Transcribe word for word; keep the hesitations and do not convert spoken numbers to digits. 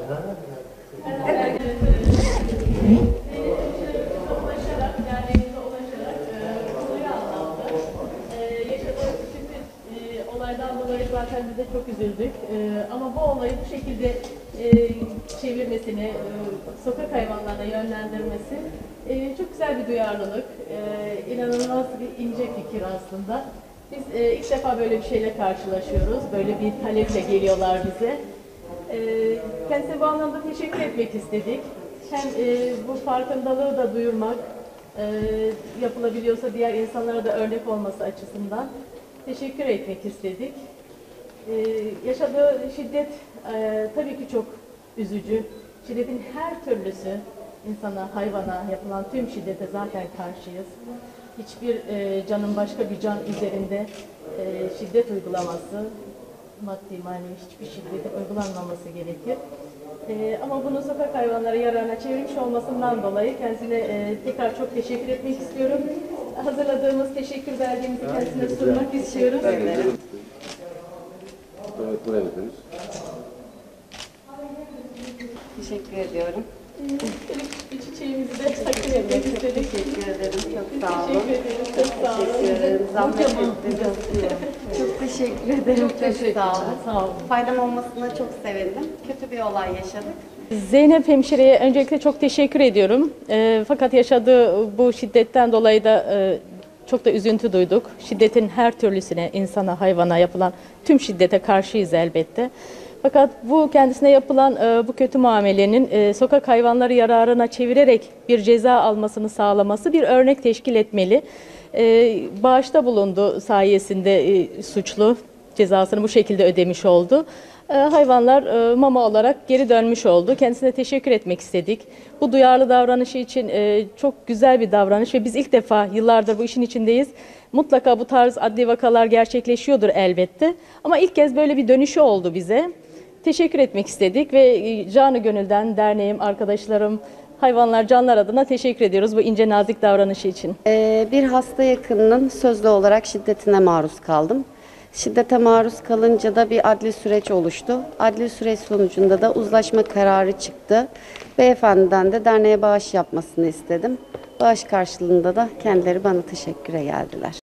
ulaşarak, derneğimize ulaşarak konuyu anlattı. Yaşadığımız sürpriz olaydan dolayı zaten biz de çok üzüldük. Ama bu olayı bu şekilde çevirmesini, sokak hayvanlarına yönlendirmesi çok güzel bir duyarlılık. İnanılmaz bir ince fikir aslında. Biz e, ilk defa böyle bir şeyle karşılaşıyoruz. Böyle bir taleple geliyorlar bize. E, kendisine bu anlamda teşekkür etmek istedik. Hem e, bu farkındalığı da duyurmak, e, yapılabiliyorsa diğer insanlara da örnek olması açısından teşekkür etmek istedik. E, yaşadığı şiddet e, tabii ki çok üzücü. Şiddetin her türlüsü, insana, hayvana yapılan tüm şiddete zaten karşıyız. Hiçbir e, canın başka bir can üzerinde e, şiddet uygulaması, maddi manevi hiçbir şiddetin uygulanmaması gerekir. E, ama bunu sokak hayvanları yararına çevirmiş olmasından dolayı kendisine e, tekrar çok teşekkür etmek istiyorum. Hazırladığımız teşekkür belgemizi kendisine sunmak istiyoruz. Evet, buraya bakıyoruz. Teşekkür ediyorum. Bir çiçeğimizi de takdim etmek istedik. Teşekkür ederim. Çok sağ olun. Teşekkür ederim. Çok sağ olun. Teşekkür ederim. Zahmet ettiniz. Çok teşekkür ederim. Çok, teşekkür sağ olun. Sağ olun. Faydam olmasına çok sevindim. Kötü bir olay yaşadık. Zeynep hemşireye öncelikle çok teşekkür ediyorum. E, fakat yaşadığı bu şiddetten dolayı da e, çok da üzüntü duyduk. Şiddetin her türlüsüne, insana, hayvana yapılan tüm şiddete karşıyız elbette. Fakat bu kendisine yapılan e, bu kötü muamelenin e, sokak hayvanları yararına çevirerek bir ceza almasını sağlaması bir örnek teşkil etmeli. E, bağışta bulundu sayesinde e, suçlu cezasını bu şekilde ödemiş oldu. E, hayvanlar e, mama olarak geri dönmüş oldu. Kendisine teşekkür etmek istedik. Bu duyarlı davranışı için e, çok güzel bir davranış ve biz ilk defa yıllardır bu işin içindeyiz. Mutlaka bu tarz adli vakalar gerçekleşiyordur elbette. Ama ilk kez böyle bir dönüşü oldu bize. Teşekkür etmek istedik ve canı gönülden derneğim, arkadaşlarım, hayvanlar, canlar adına teşekkür ediyoruz bu ince nazik davranışı için. Ee, bir hasta yakınının sözlü olarak şiddetine maruz kaldım. Şiddete maruz kalınca da bir adli süreç oluştu. Adli süreç sonucunda da uzlaşma kararı çıktı. Beyefendiden de derneğe bağış yapmasını istedim. Bağış karşılığında da kendileri bana teşekküre geldiler.